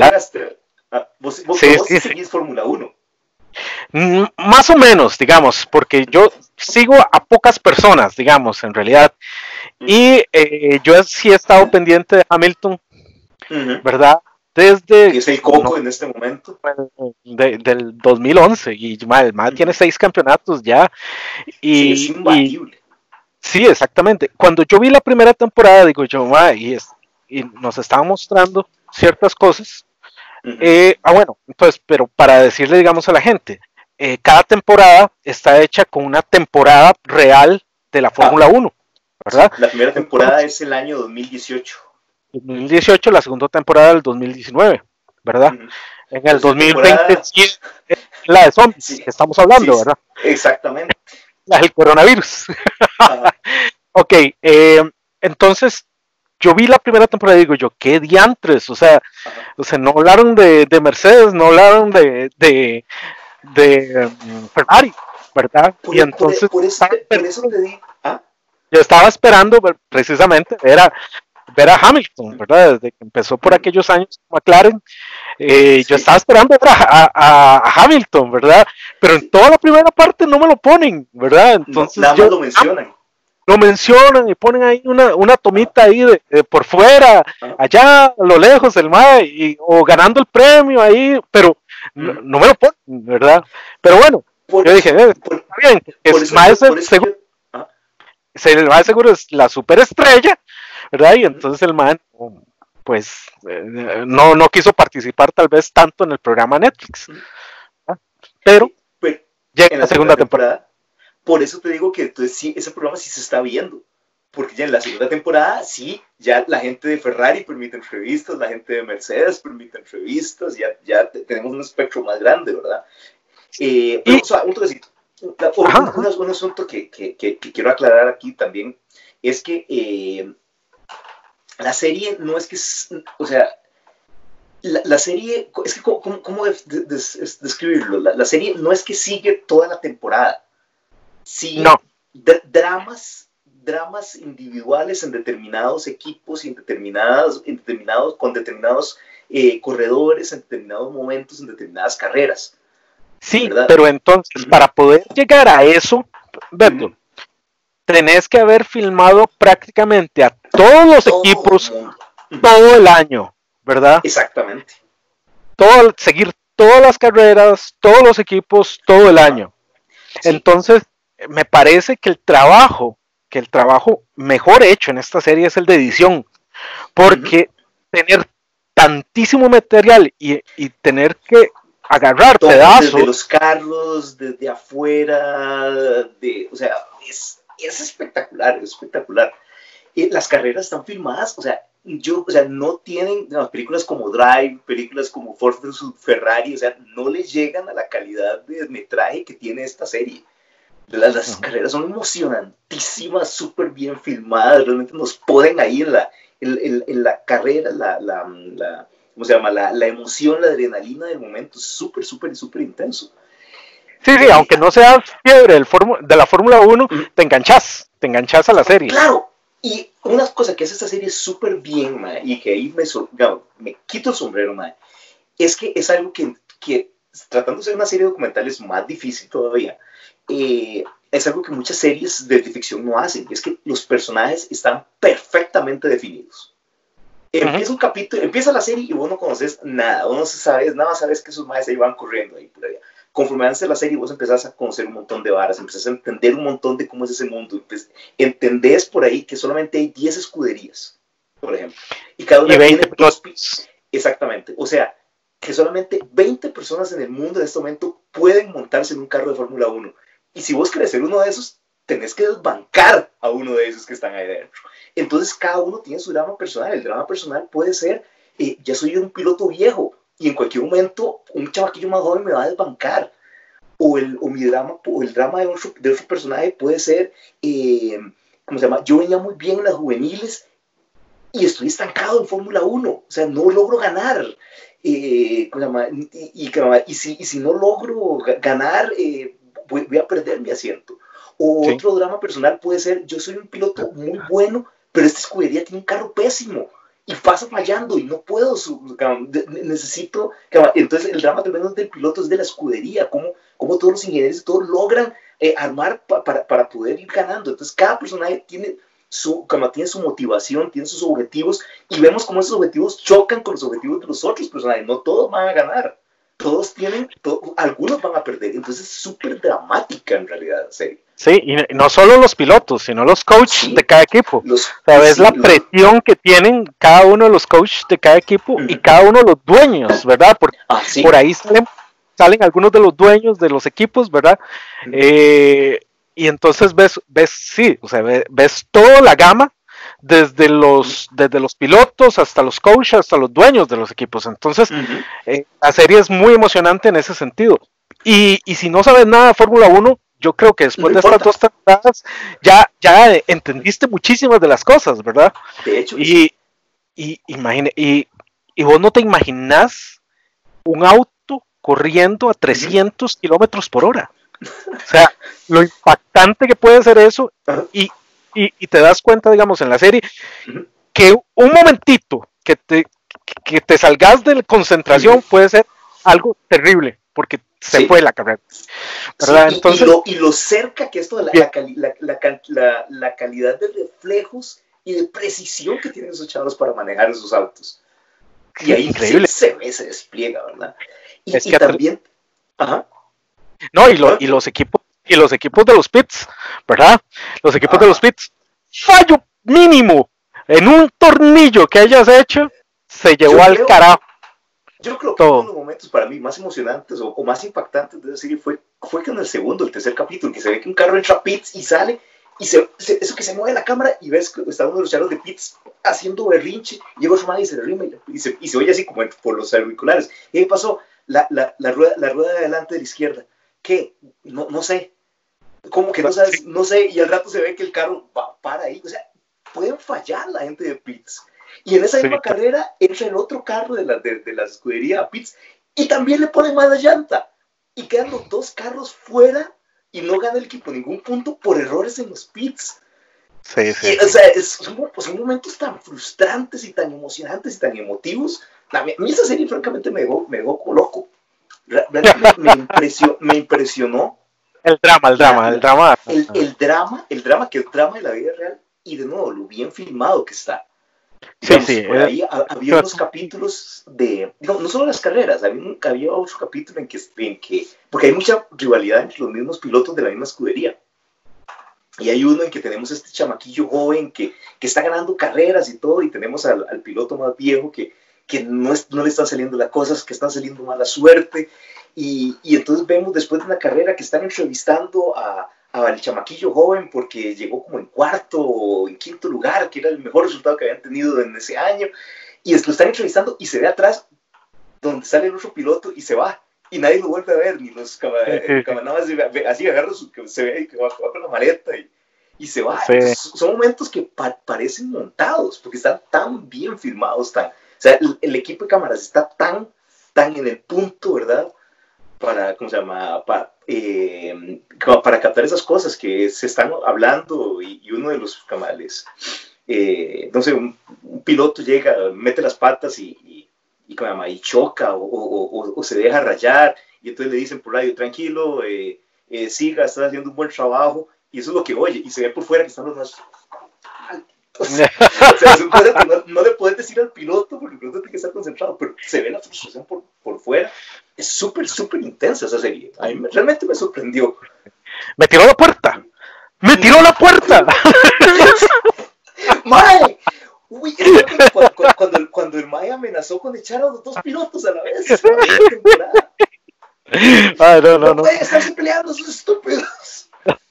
seguís Fórmula 1. Más o menos, digamos, porque yo sigo a pocas personas, digamos, en realidad. Y yo sí he estado pendiente de Hamilton, ¿verdad? Desde... Que es el coco en este momento. Del 2011. Y el MAD tiene 6 campeonatos ya. Y, sí, es imbatible. Sí, exactamente. Cuando yo vi la primera temporada, digo yo, y nos estaban mostrando ciertas cosas. Bueno, entonces, pero para decirle, digamos, a la gente, cada temporada está hecha con una temporada real de la Fórmula 1, ¿verdad? La primera temporada es el año 2018. 2018, la segunda temporada del 2019, ¿verdad? En el 2020 sí, la de zombies que estamos hablando, ¿verdad? Exactamente. La del coronavirus. Ok, entonces yo vi la primera temporada y digo yo, qué diantres, o sea, no hablaron de Mercedes, no hablaron de Ferrari, ¿verdad? Y entonces por eso te digo, yo estaba esperando precisamente ver a Hamilton, ¿verdad? Desde que empezó por aquellos años McLaren, yo estaba esperando ver a Hamilton, ¿verdad? Pero en toda la primera parte no me lo ponen, ¿verdad? Entonces nada más lo mencionan. lo mencionan y ponen ahí una tomita ahí por fuera, allá a lo lejos el mae, o ganando el premio ahí, pero no me lo ponen, ¿verdad? Pero bueno, yo dije, está bien, el mae seguro es la superestrella, ¿verdad? Y entonces el mae, pues, no quiso participar tal vez tanto en el programa Netflix, ¿verdad? Pero llega en la segunda temporada. Por eso te digo que entonces sí, ese programa sí se está viendo. Porque ya en la segunda temporada, sí, ya la gente de Ferrari permite entrevistas, la gente de Mercedes permite entrevistas, ya tenemos un espectro más grande, ¿verdad? Pero, o sea, un toquecito. Un asunto que quiero aclarar aquí también es que la serie no es que, o sea, la serie, es que, ¿cómo describirlo? La serie no es que sigue toda la temporada. Sí, no. Dramas individuales en determinados equipos, con determinados corredores, en determinados momentos, en determinadas carreras. Sí, ¿verdad? Pero entonces, para poder llegar a eso, Beto, tenés que haber filmado prácticamente a todos los equipos todo el año, ¿verdad? Exactamente. Seguir todas las carreras, todos los equipos, todo el año. Sí. Entonces, me parece que el trabajo mejor hecho en esta serie es el de edición, porque tener tantísimo material y tener que agarrar todo, pedazos desde los carros, desde afuera, o sea, es espectacular, es espectacular. Las carreras están filmadas, o sea, no tienen películas como Drive, películas como Ford vs Ferrari, o sea, no les llegan a la calidad de metraje que tiene esta serie. Las carreras son emocionantísimas, súper bien filmadas, realmente nos ponen ahí en la carrera, ¿cómo se llama? La emoción, la adrenalina del momento, súper intenso. Sí, aunque no seas fiebre de la Fórmula 1, te enganchas a la serie. Claro, y una cosa que hace esta serie súper bien, ma, y que ahí me quito el sombrero, ma, es que es algo que tratándose de una serie documental es más difícil todavía. Es algo que muchas series de ficción no hacen, es que los personajes están perfectamente definidos. Empieza un capítulo, empieza la serie y vos no conoces nada, vos no sabes, nada más sabes que esos maes ahí van corriendo ahí por allá. Conforme avanza la serie, vos empezás a conocer un montón de varas, empezás a entender un montón de cómo es ese mundo, entendés por ahí que solamente hay 10 escuderías, por ejemplo, y cada una tiene 2 pisos. Exactamente, o sea, que solamente 20 personas en el mundo en este momento pueden montarse en un carro de Fórmula 1. Y si vos querés ser uno de esos, tenés que desbancar a uno de esos que están ahí dentro. Entonces, cada uno tiene su drama personal. El drama personal puede ser, ya soy un piloto viejo y en cualquier momento un chavaquillo más joven me va a desbancar. O el drama de otro personaje puede ser, ¿cómo se llama? Yo venía muy bien en las juveniles y estoy estancado en Fórmula 1. O sea, no logro ganar. Y si no logro ganar, voy a perder mi asiento. O sí. Otro drama personal puede ser, yo soy un piloto muy bueno, pero esta escudería tiene un carro pésimo y pasa fallando y no puedo, necesito, entonces el drama también del piloto es de la escudería, cómo todos los ingenieros todos logran armar para poder ir ganando. Entonces cada personaje tiene su motivación, tiene sus objetivos y vemos cómo esos objetivos chocan con los objetivos de los otros personajes. No todos van a ganar, algunos van a perder. Entonces es súper dramática en realidad la serie. Sí, y no solo los pilotos, sino los coaches de cada equipo. Sabes la presión que tienen cada uno de los coaches de cada equipo y cada uno de los dueños, ¿verdad? Por ahí salen algunos de los dueños de los equipos, ¿verdad? Y entonces ves toda la gama, desde los pilotos hasta los coaches, hasta los dueños de los equipos. Entonces, la serie es muy emocionante en ese sentido. Y si no sabes nada de Fórmula 1, yo creo que después de estas 2 temporadas ya entendiste muchísimas de las cosas, ¿verdad? De hecho. Y vos no te imaginás un auto corriendo a 300 kilómetros por hora. O sea, lo impactante que puede ser eso, y te das cuenta, digamos, en la serie, que un momentito que te salgas de la concentración puede ser algo terrible, porque se fue la carrera. ¿Verdad? Sí, entonces, y lo cerca que esto de la calidad de reflejos y de precisión que tienen esos chavos para manejar esos autos. Y ahí increíble. Se despliega, ¿verdad? Y también... Ajá. No, y los equipos de los pits, ¿verdad? Los equipos de los pits, fallo mínimo en un tornillo que hayas hecho, se llevó al carajo. Yo creo que uno de los momentos para mí más emocionantes o más impactantes de esa serie fue que en el tercer capítulo, que se ve que un carro entra a pits y sale, y eso que se mueve la cámara y ves que está uno de los charros de pits haciendo berrinche, y llega otro man y se le rima y se oye así como por los auriculares. Y ahí pasó la rueda de adelante de la izquierda. ¿Qué? No sé. ¿Cómo que no sabes? No sé. Y al rato se ve que el carro para ahí. O sea, pueden fallar la gente de pits. Y en esa misma carrera entra el otro carro de la escudería a pits y también le ponen mala llanta. Y quedan los dos carros fuera y no gana el equipo ningún punto por errores en los pits. Sí. O sea, son momentos tan frustrantes y tan emocionantes y tan emotivos. A mí esa serie francamente me dejó como loco. Realmente me impresionó. El drama que el drama de la vida real, y de nuevo lo bien filmado que está. Digamos, por ahí había unos capítulos de, no solo las carreras, había otro capítulo en que, porque hay mucha rivalidad entre los mismos pilotos de la misma escudería. Y hay uno en que tenemos este chamaquillo joven que está ganando carreras y todo, y tenemos al piloto más viejo que no le están saliendo las cosas, que están saliendo mala suerte. Y entonces vemos después de una carrera que están entrevistando al chamaquillo joven porque llegó como en cuarto o en quinto lugar, que era el mejor resultado que habían tenido en ese año. Y lo están entrevistando y se ve atrás donde sale el otro piloto y se va. Y nadie lo vuelve a ver, ni los camaradas así agarran se ve que va con la maleta y se va. Sí. Son momentos que parecen montados porque están tan bien filmados, o sea, el equipo de cámaras está tan en el punto, ¿verdad? Para captar esas cosas que se están hablando y uno de los camales, no sé, un piloto llega, mete las patas y choca o se deja rayar y entonces le dicen por radio, tranquilo, siga, estás haciendo un buen trabajo, y eso es lo que oye, y se ve por fuera que están los más... O sea, es una cosa que no le puedes decir al piloto porque el piloto tiene que estar concentrado, pero se ve la frustración por fuera. Es súper intensa esa serie. A mí realmente me sorprendió. ¡Me tiró la puerta! ¡Me tiró la puerta! ¡Mae! Uy, cuando el Mae amenazó con echar a los dos pilotos a la vez. No pueden estarse peleando esos estúpidos.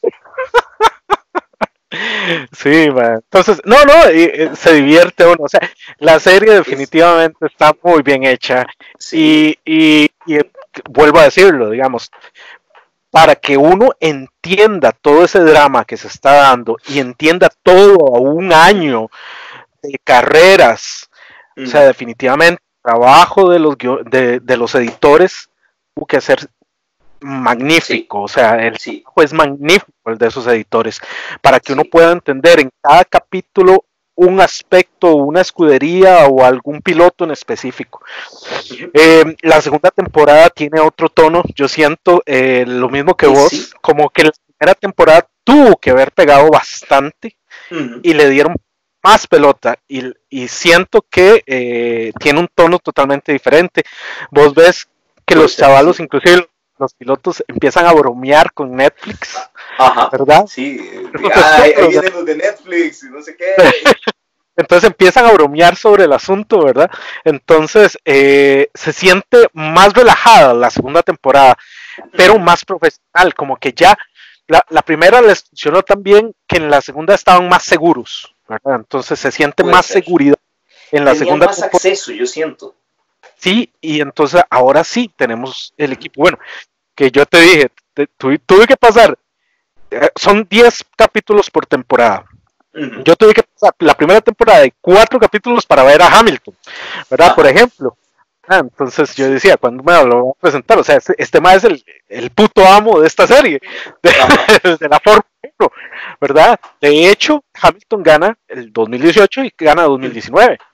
Sí, man. Entonces, se divierte uno. O sea, la serie definitivamente está muy bien hecha. Sí. Y vuelvo a decirlo, digamos, para que uno entienda todo ese drama que se está dando y entienda todo a un año de carreras, o sea, definitivamente el trabajo de los editores tuvo que ser magnífico, o sea, el trabajo es magnífico el de esos editores, para que uno pueda entender en cada capítulo un aspecto, una escudería o algún piloto en específico. La segunda temporada tiene otro tono, yo siento lo mismo que vos, como que la primera temporada tuvo que haber pegado bastante y le dieron más pelota y siento que tiene un tono totalmente diferente. Vos ves que los chavalos, inclusive los pilotos, empiezan a bromear con Netflix. Ajá. ¿Verdad? Sí. Ahí vienen los de Netflix y no sé qué. Entonces empiezan a bromear sobre el asunto, ¿verdad? Entonces se siente más relajada la segunda temporada, pero más profesional, como que ya la primera les funcionó tan bien que en la segunda estaban más seguros, ¿verdad? Entonces se siente más seguridad en la segunda temporada. Más acceso, yo siento. Sí, y entonces ahora sí tenemos el equipo. Bueno, que yo te dije, tuve que pasar, son 10 capítulos por temporada. Yo tuve que pasar la primera temporada de 4 capítulos para ver a Hamilton, ¿verdad? Por ejemplo. Entonces yo decía, ¿cuándo me lo voy a presentar? O sea, este más es el puto amo de esta serie, de la Fórmula 1, ¿verdad? De hecho, Hamilton gana el 2018 y gana 2019.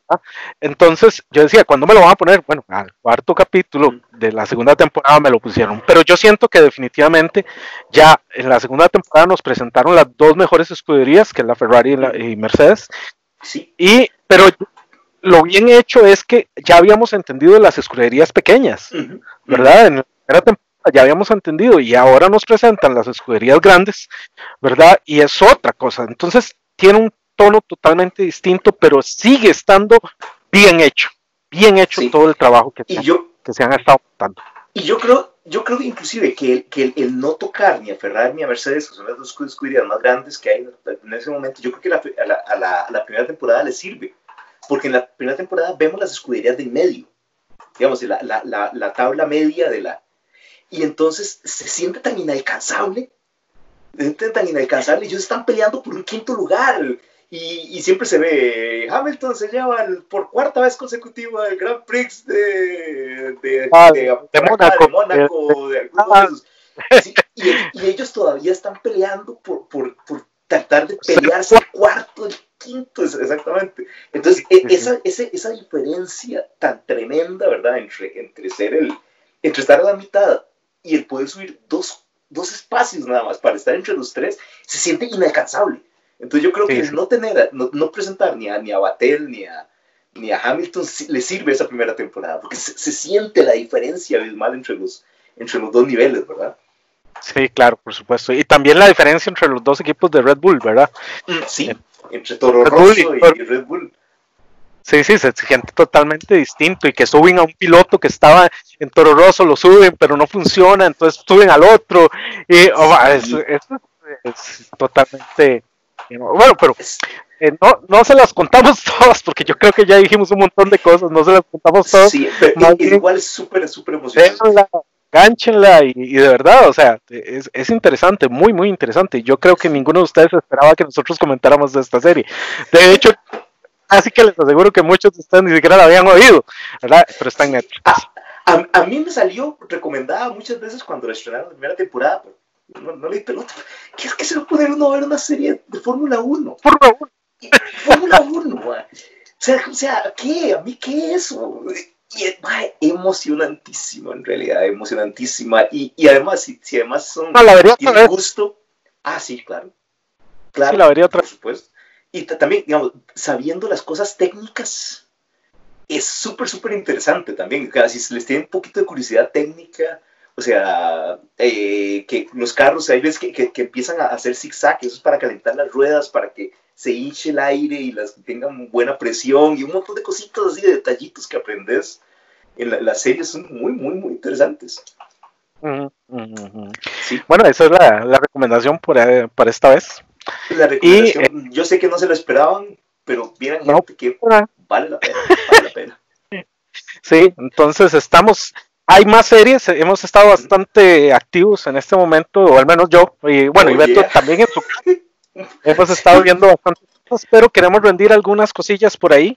Entonces yo decía, ¿cuándo me lo van a poner? Bueno, al cuarto capítulo de la segunda temporada me lo pusieron, pero yo siento que definitivamente ya en la segunda temporada nos presentaron las dos mejores escuderías, que es la Ferrari y Mercedes, Sí. pero lo bien hecho es que ya habíamos entendido las escuderías pequeñas, ¿verdad? En la primera temporada ya habíamos entendido y ahora nos presentan las escuderías grandes, ¿verdad? Y es otra cosa, entonces tiene un tono totalmente distinto, pero sigue estando bien hecho sí. Todo el trabajo que se han estado dando. Y yo creo inclusive que el no tocar ni a Ferrari ni a Mercedes, que son las dos escuderías más grandes que hay en ese momento, yo creo que a la primera temporada le sirve, porque en la primera temporada vemos las escuderías de en medio, digamos, la tabla media de la... Y entonces se siente tan inalcanzable, ellos están peleando por un quinto lugar, y siempre se ve, Hamilton se lleva por cuarta vez consecutiva el Grand Prix de Mónaco, de algunos de esos. Sí, y ellos todavía están peleando por tratar de pelearse el cuarto, el quinto, exactamente. Entonces, esa diferencia tan tremenda, ¿verdad? Entre estar a la mitad y el poder subir dos espacios nada más para estar entre los tres, se siente inalcanzable. Entonces yo creo que no presentar ni a Vettel ni a Hamilton le sirve esa primera temporada, porque se siente la diferencia abismal entre los dos niveles, ¿verdad? Sí, claro, por supuesto. Y también la diferencia entre los dos equipos de Red Bull, ¿verdad? Sí, entre Toro Rosso y Red Bull. Sí, se siente totalmente distinto, y que suben a un piloto que estaba en Toro Rosso, lo suben, pero no funciona, entonces suben al otro, y es totalmente... Bueno, pero no se las contamos todas, porque yo creo que ya dijimos un montón de cosas, no se las contamos todas. Sí, pero igual es súper emocionante. Gánchenla y de verdad, o sea, es interesante, muy, muy interesante. Yo creo que ninguno de ustedes esperaba que nosotros comentáramos de esta serie. De hecho, así que les aseguro que muchos de ustedes ni siquiera la habían oído, ¿verdad? Pero está en Netflix. A mí me salió recomendada muchas veces cuando la estrenaron la primera temporada, pero no leí pelota. ¿Qué es que se va a poner uno a ver una serie de Fórmula 1? Fórmula 1, man. O sea, ¿qué? ¿A mí qué es eso? Y emocionantísimo, en realidad, emocionantísima. Y además, si además tienen gusto... Ah, sí, claro. Sí, la vería otra vez. Por supuesto. Y también, digamos, sabiendo las cosas técnicas, es súper, súper interesante también. Si les tiene un poquito de curiosidad técnica... O sea, que los carros, hay veces que empiezan a hacer zigzag, eso es para calentar las ruedas, para que se hinche el aire y tengan buena presión, y un montón de cositas así, de detallitos que aprendes en las series, son muy, muy, muy interesantes. Sí. Bueno, esa es la recomendación para esta vez. La recomendación, yo sé que no se lo esperaban, pero vieran gente que vale la pena. Sí, entonces hay más series, hemos estado bastante activos en este momento, o al menos yo, y bueno, y Beto también en su casa. Hemos estado viendo bastantes cosas, pero queremos rendir algunas cosillas por ahí.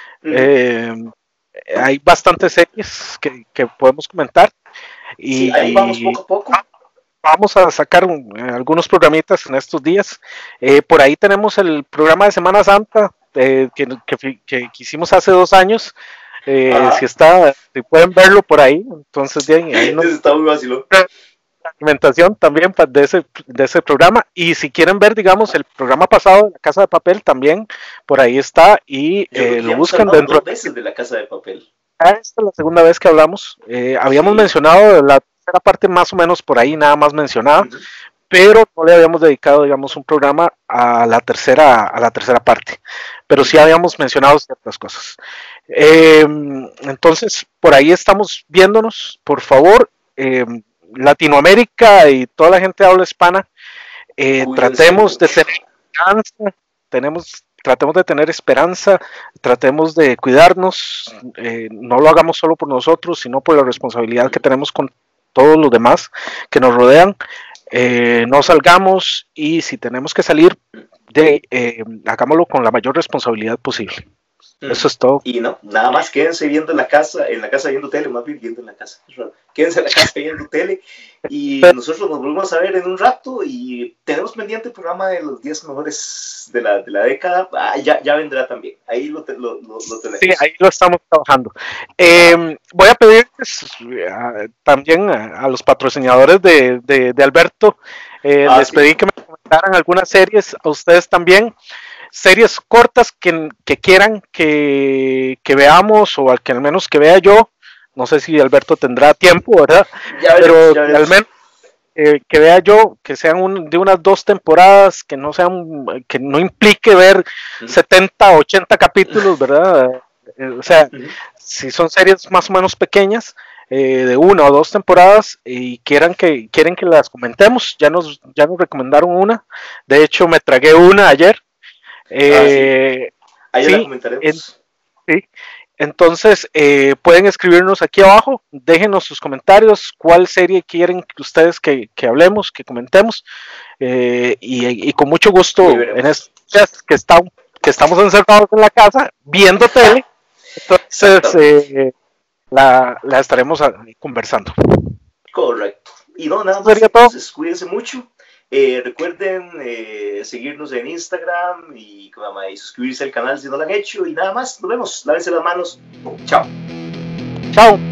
Hay bastantes series que podemos comentar. Sí, ahí vamos poco a poco. Vamos a sacar algunos programitas en estos días. Por ahí tenemos el programa de Semana Santa que hicimos hace 2 años. Si pueden verlo por ahí, entonces bien, ahí está muy vacilón. La alimentación también de ese programa, y si quieren ver, digamos, el programa pasado de La Casa de Papel, también por ahí está, y lo buscan dentro 2 veces de La Casa de Papel. Esta es la segunda vez que hablamos. Habíamos mencionado la tercera parte más o menos por ahí, nada más mencionada, pero no le habíamos dedicado, digamos, un programa a la tercera parte, pero sí habíamos mencionado ciertas cosas. Entonces, por ahí estamos viéndonos, por favor, Latinoamérica y toda la gente de habla hispana, tratemos de tener esperanza, tratemos de cuidarnos, no lo hagamos solo por nosotros, sino por la responsabilidad que tenemos con todos los demás que nos rodean. No salgamos, y si tenemos que salir, hagámoslo con la mayor responsabilidad posible. Eso es todo. Y no, nada más quédense viendo en la casa viendo tele, más bien viendo en la casa. Quédense en la casa viendo tele y nosotros nos volvemos a ver en un rato y tenemos pendiente el programa de los 10 mejores de la década. Ya vendrá también. Ahí lo tenemos. Sí, ahí lo estamos trabajando. Voy a pedir también a los patrocinadores de Alberto, les pedí que me comentaran algunas series, a ustedes también. Series cortas que quieran que veamos o que al menos que vea yo. No sé si Alberto tendrá tiempo, ¿verdad? Pero al menos que vea yo, que sean de unas 2 temporadas, que no implique ver 70, 80 capítulos, ¿verdad? O sea, si son series más o menos pequeñas, de 1 o 2 temporadas y quieren que las comentemos, ya nos recomendaron una. De hecho, me tragué una ayer. Ahí la comentaremos. Sí. Entonces, pueden escribirnos aquí abajo, déjenos sus comentarios, cuál serie quieren que ustedes que hablemos, que comentemos, y con mucho gusto en estos días que estamos encerrados en la casa viendo tele, entonces la estaremos conversando. Correcto. Y no, nada más, entonces cuídense mucho. Recuerden seguirnos en Instagram y suscribirse al canal si no lo han hecho. Y nada más, nos vemos. Lávense las manos. Chao. Chao.